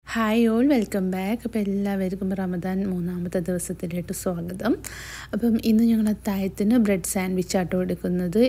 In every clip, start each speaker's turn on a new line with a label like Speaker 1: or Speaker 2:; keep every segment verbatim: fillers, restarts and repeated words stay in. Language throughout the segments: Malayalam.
Speaker 1: Hi all welcome back. അപ്പോൾ എല്ലാവർക്കും റമദാൻ മൂന്നാമത്തെ ദിവസത്തിലേക്ക് സ്വാഗതം. അപ്പം ഇന്ന് ഞങ്ങൾ അത്താഴത്തിന് ബ്രെഡ് സാൻഡ്വിച്ച് ആട്ടോ എടുക്കുന്നത്.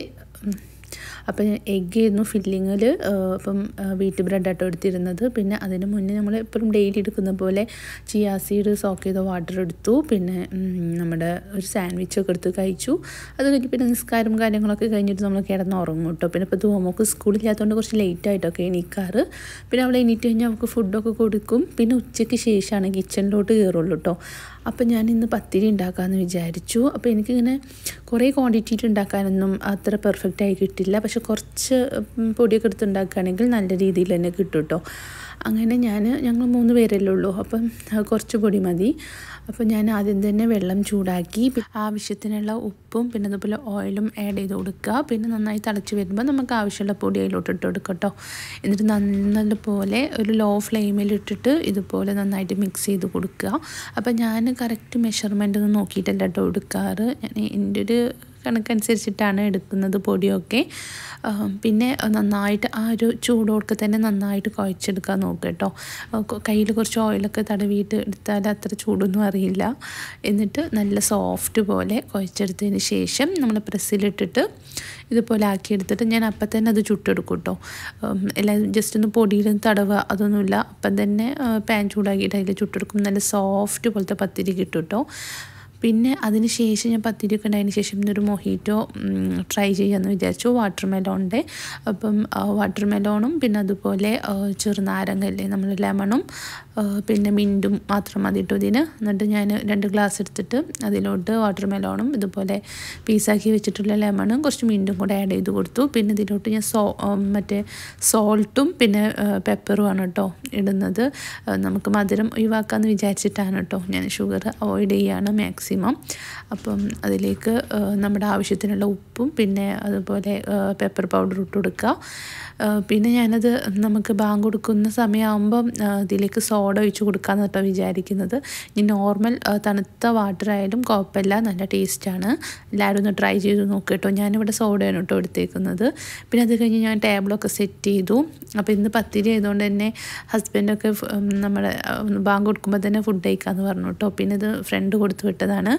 Speaker 1: അപ്പം എഗ്ഗ് ആയിരുന്നു ഫില്ലിങ്ങിൽ. അപ്പം വീറ്റ് ബ്രെഡ് ആട്ടോ എടുത്തിരുന്നത്. പിന്നെ അതിന് മുന്നേ നമ്മൾ എപ്പോഴും ഡെയിലി എടുക്കുന്ന പോലെ ചിയാ സീഡ് സോക്ക് ചെയ്ത വാട്ടർ എടുത്തു. പിന്നെ നമ്മുടെ ഒരു സാൻഡ്വിച്ചൊക്കെ എടുത്ത് കഴിച്ചു. അത് കഴിഞ്ഞ് പിന്നെ നിസ്കാരം കാര്യങ്ങളൊക്കെ കഴിഞ്ഞിട്ട് നമ്മൾ കിടന്ന് ഉറങ്ങും കേട്ടോ. പിന്നെ ഇപ്പോൾ ധോമോക്ക് സ്കൂളില്ലാത്തതുകൊണ്ട് കുറച്ച് ലേറ്റായിട്ടൊക്കെ എണീക്കാറ്. പിന്നെ അവളെ എണീറ്റ് കഴിഞ്ഞാൽ അവൾക്ക് ഫുഡൊക്കെ കൊടുക്കും. പിന്നെ ഉച്ചയ്ക്ക് ശേഷമാണ് കിച്ചണിലോട്ട് കയറുള്ളൂ കേട്ടോ. അപ്പോൾ ഞാൻ ഇന്ന് പത്തിരി ഉണ്ടാക്കാമെന്ന് വിചാരിച്ചു. അപ്പോൾ എനിക്കിങ്ങനെ കുറേ ക്വാണ്ടിറ്റിയിട്ട് ഉണ്ടാക്കാനൊന്നും അത്ര പെർഫെക്റ്റായി കിട്ടില്ല. പക്ഷെ കുറച്ച് പൊടിയൊക്കെ എടുത്ത് ഉണ്ടാക്കുകയാണെങ്കിൽ നല്ല രീതിയിൽ തന്നെ കിട്ടും കേട്ടോ. അങ്ങനെ ഞാൻ ഞങ്ങൾ മൂന്ന് പേരല്ലേ ഉള്ളൂ. അപ്പം കുറച്ച് പൊടി മതി. അപ്പോൾ ഞാൻ ആദ്യം തന്നെ വെള്ളം ചൂടാക്കി ആവശ്യത്തിനുള്ള ഉപ്പും പിന്നെ അതുപോലെ ഓയിലും ആഡ് ചെയ്ത് കൊടുക്കുക. പിന്നെ നന്നായി തിളച്ച് വരുമ്പോൾ നമുക്ക് ആവശ്യമുള്ള പൊടി അതിലോട്ട് ഇട്ട് കൊടുക്കുക കേട്ടോ. എന്നിട്ട് നല്ലതുപോലെ ഒരു ലോ ഫ്ലെയിമിലിട്ടിട്ട് ഇതുപോലെ നന്നായിട്ട് മിക്സ് ചെയ്ത് കൊടുക്കുക. അപ്പോൾ ഞാൻ കറക്റ്റ് മെഷർമെൻ്റ് ഒന്നും നോക്കിയിട്ടല്ല കേട്ടോ എടുക്കാറ്. ഞാൻ എൻ്റെ ഒരു കണക്കനുസരിച്ചിട്ടാണ് എടുക്കുന്നത് പൊടിയൊക്കെ. പിന്നെ നന്നായിട്ട് ആ ഒരു ചൂടോടൊക്കെ തന്നെ നന്നായിട്ട് കുഴച്ചെടുക്കാൻ നോക്കുക കേട്ടോ. കയ്യിൽ കുറച്ച് ഓയിലൊക്കെ തടവിയിട്ട് എടുത്താൽ അത്ര ചൂടൊന്നും അറിയില്ല. എന്നിട്ട് നല്ല സോഫ്റ്റ് പോലെ കുഴച്ചെടുത്തതിന് ശേഷം നമ്മൾ പ്രസ്സിലിട്ടിട്ട് ഇതുപോലെ ആക്കിയെടുത്തിട്ട് ഞാൻ അപ്പം തന്നെ അത് ചുട്ടെടുക്കും കേട്ടോ. എല്ലാം ജസ്റ്റ് ഒന്ന് പൊടിയിൽ തടവുക അതൊന്നുമില്ല. അപ്പം തന്നെ പാൻ ചൂടാക്കിയിട്ട് അതിൽ ചുട്ടെടുക്കും. നല്ല സോഫ്റ്റ് പോലത്തെ പത്തിരി കിട്ടും കേട്ടോ. പിന്നെ അതിന് ശേഷം ഞാൻ പത്തിരിയൊക്കെ ഉണ്ടായതിന് ശേഷം ഇന്നൊരു മൊഹീറ്റോ ട്രൈ ചെയ്യാമെന്ന് വിചാരിച്ചു. വാട്ടർ മെലോണിൻ്റെ അപ്പം വാട്ടർ മെലോണും പിന്നെ അതുപോലെ ചെറുനാരങ്ങല്ലേ നമ്മൾ ലെമണും പിന്നെ മിൻറ്റും മാത്രം മതി കേട്ടോ ഇതിന്. എന്നിട്ട് ഞാൻ രണ്ട് ഗ്ലാസ് എടുത്തിട്ട് അതിലോട്ട് വാട്ടർ മെലോണും ഇതുപോലെ പീസാക്കി വെച്ചിട്ടുള്ള ലെമണും കുറച്ച് മിൻറ്റും കൂടെ ആഡ് ചെയ്ത് കൊടുത്തു. പിന്നെ ഇതിലോട്ട് ഞാൻ സോ മറ്റേ സോൾട്ടും പിന്നെ പെപ്പറുമാണ് കേട്ടോ ഇടുന്നത്. നമുക്ക് മധുരം ഒഴിവാക്കാമെന്ന് വിചാരിച്ചിട്ടാണ് കേട്ടോ ഞാൻ ഷുഗർ അവോയ്ഡ് ചെയ്യുകയാണ് മാക്സിമം. അപ്പം അതിലേക്ക് നമ്മുടെ ആവശ്യത്തിനുള്ള ഉപ്പും പിന്നെ അതുപോലെ പെപ്പർ പൗഡർ ഇട്ട് കൊടുക്കുക. പിന്നെ ഞാനത് നമുക്ക് ബാങ്ക് കൊടുക്കുന്ന സമയമാകുമ്പം ഇതിലേക്ക് സോഡ ഒഴിച്ച് കൊടുക്കാമെന്ന് കേട്ടോ വിചാരിക്കുന്നത്. ഇനി നോർമൽ തണുത്ത വാട്ടർ ആയാലും കുഴപ്പമില്ല, നല്ല ടേസ്റ്റാണ്. എല്ലാവരും ഒന്ന് ട്രൈ ചെയ്ത് നോക്കുക കേട്ടോ. ഞാനിവിടെ സോഡയാണ് കേട്ടോ എടുത്തേക്കുന്നത്. പിന്നെ അത് കഴിഞ്ഞ് ഞാൻ ടേബിളൊക്കെ സെറ്റ് ചെയ്തു. അപ്പോൾ ഇന്ന് പത്തിരി ആയതുകൊണ്ട് തന്നെ ഹസ്ബൻഡൊക്കെ നമ്മുടെ ബാങ്ക് കൊടുക്കുമ്പോൾ തന്നെ ഫുഡ് കഴിക്കാമെന്ന് പറഞ്ഞു കേട്ടോ. പിന്നെ ഇത് ഫ്രണ്ട് കൊടുത്ത് വിട്ടതാണ്,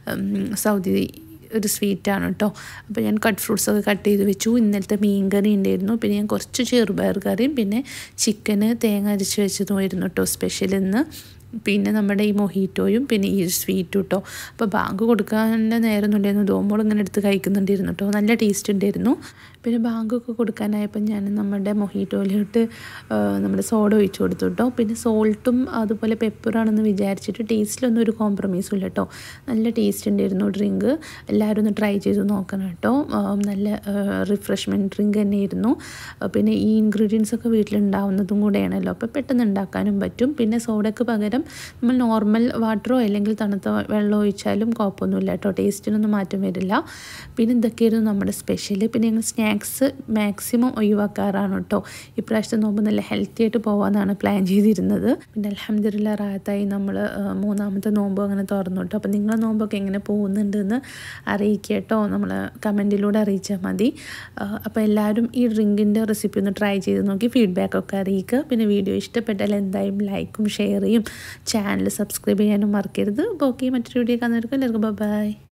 Speaker 1: സൗദി ഒരു സ്വീറ്റാണ് കേട്ടോ. അപ്പോൾ ഞാൻ കട്ട് ഫ്രൂട്ട്സൊക്കെ കട്ട് ചെയ്ത് വെച്ചു. ഇന്നലത്തെ മീൻ കറി ഉണ്ടായിരുന്നു. പിന്നെ ഞാൻ കുറച്ച് ചെറുപയർ കറിയും പിന്നെ ചിക്കന് തേങ്ങ അരച്ച് വെച്ചതുമായിരുന്നു കേട്ടോ സ്പെഷ്യൽ ഇന്ന്. പിന്നെ നമ്മുടെ ഈ മൊഹീറ്റോയും പിന്നെ ഈ സ്വീറ്റും കേട്ടോ. അപ്പോൾ ബാങ്ക് കൊടുക്കാനുള്ള നേരമൊന്നുമില്ലായിരുന്നു. ദോമോൾ ഇങ്ങനെ എടുത്ത് കഴിക്കുന്നുണ്ടായിരുന്നു കേട്ടോ. നല്ല ടേസ്റ്റ് ഉണ്ടായിരുന്നു. പിന്നെ ബാങ്കൊക്കെ കൊടുക്കാനായപ്പോൾ ഞാൻ നമ്മുടെ മൊഹീറ്റോയിലോട്ട് നമ്മുടെ സോഡ ഒഴിച്ച് കൊടുത്തു കേട്ടോ. പിന്നെ സോൾട്ടും അതുപോലെ പെപ്പറാണെന്ന് വിചാരിച്ചിട്ട് ടേസ്റ്റിലൊന്നും ഒരു കോംപ്രമൈസും ഇല്ല കേട്ടോ. നല്ല ടേസ്റ്റ് ഉണ്ടായിരുന്നു ഡ്രിങ്ക്. എല്ലാവരും ഒന്ന് ട്രൈ ചെയ്ത് നോക്കണം കേട്ടോ. നല്ല റിഫ്രഷ്മെൻറ്റ് ഡ്രിങ്ക് തന്നെയായിരുന്നു. പിന്നെ ഈ ഇൻഗ്രീഡിയൻസ് ഒക്കെ വീട്ടിലുണ്ടാവുന്നതും കൂടെയാണല്ലോ, അപ്പോൾ പെട്ടെന്ന് ഉണ്ടാക്കാനും പറ്റും. പിന്നെ സോഡയ്ക്ക് പകരം നമ്മൾ നോർമൽ വാട്ടറോ അല്ലെങ്കിൽ തണുത്ത വെള്ളം ഒഴിച്ചാലും കുഴപ്പമൊന്നുമില്ല കേട്ടോ. ടേസ്റ്റിനൊന്നും മാറ്റം വരില്ല. പിന്നെ ഇതൊക്കെയായിരുന്നു നമ്മുടെ സ്പെഷ്യൽ. പിന്നെ ഞങ്ങൾ സ്നാക്സ് മാക്സിമം ഒഴിവാക്കാറാണ് കേട്ടോ. ഇപ്രാവശ്യത്തെ നോമ്പ് നല്ല ഹെൽത്തി ആയിട്ട് പോകാമെന്നാണ് പ്ലാൻ ചെയ്തിരുന്നത്. പിന്നെ അൽഹംദുലില്ലാ റാഹത്തായി നമ്മൾ മൂന്നാമത്തെ നോമ്പ് അങ്ങനെ തുറന്നു കേട്ടോ. അപ്പോൾ നിങ്ങളെ നോമ്പൊക്കെ എങ്ങനെ പോകുന്നുണ്ടെന്ന് അറിയിക്കുക കേട്ടോ. നമ്മൾ കമൻറ്റിലൂടെ അറിയിച്ചാൽ മതി. അപ്പോൾ എല്ലാവരും ഈ ഡ്രിങ്കിൻ്റെ റെസിപ്പി ഒന്ന് ട്രൈ ചെയ്ത് നോക്കി ഫീഡ്ബാക്കൊക്കെ അറിയിക്കുക. പിന്നെ വീഡിയോ ഇഷ്ടപ്പെട്ടാൽ എന്തായാലും ലൈക്കും ഷെയർ ചെയ്യും ചാനൽ സബ്സ്ക്രൈബ് ചെയ്യാനും മറക്കരുത്. അപ്പോൾ ഓക്കെ, മറ്റൊരു വീഡിയോ കാണുന്നവർക്ക് എല്ലാവർക്കും ബൈ.